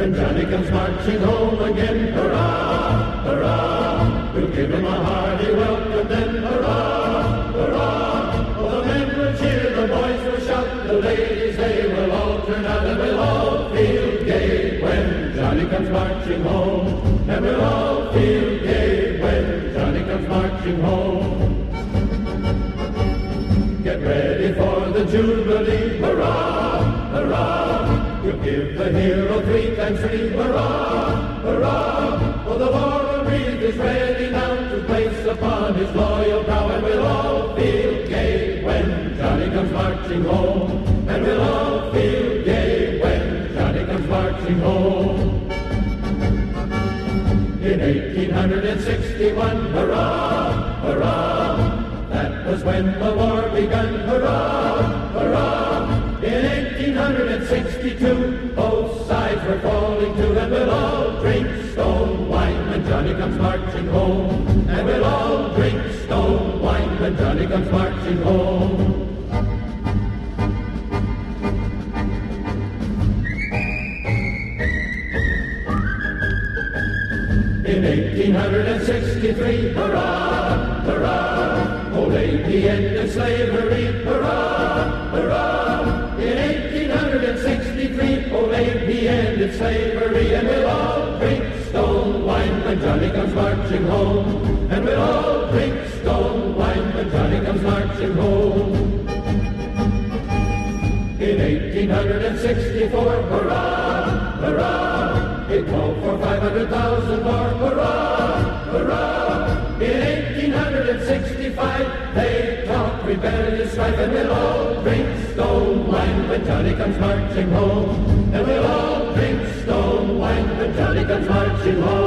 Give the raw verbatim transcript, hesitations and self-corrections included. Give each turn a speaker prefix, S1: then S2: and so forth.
S1: When Johnny comes marching home again, hurrah, hurrah, we'll give him a hearty welcome then, hurrah, hurrah. Oh, the men will cheer, the boys will shout, the ladies they will all turn out, and we'll all feel gay when Johnny comes marching home. And we'll all feel gay when Johnny comes marching home. Get ready for the Jubilee, hurrah, hurrah. We'll give the hero three times three, hurrah, hurrah. Oh, the laurel wreath is ready now to place upon his loyal brow, and we'll all feel gay when Johnny comes marching home. And we'll all feel gay when Johnny comes marching home. In eighteen sixty-one, hurrah, hurrah, that was when the war begun, hurrah, hurrah. In eighteen sixty-two, both sides were falling to, and we'll all drink stone wine when Johnny comes marching home. And we'll all drink stone wine when Johnny comes marching home. In eighteen sixty-three, hurrah, hurrah, old A P ended slavery, hurrah, hurrah. In eighteen sixty-three, old A P ended slavery, and we'll all drink stone wine when Johnny comes marching home. And we'll all drink stone wine when Johnny comes marching home. In eighteen sixty-four, hurrah, hurrah, it called for five hundred thousand more, hurrah, hurrah. In eighteen sixty-five, they talked rebellious strife, and we'll all drink stone wine when Johnny comes marching home. And we'll all drink stone wine when Johnny comes marching home.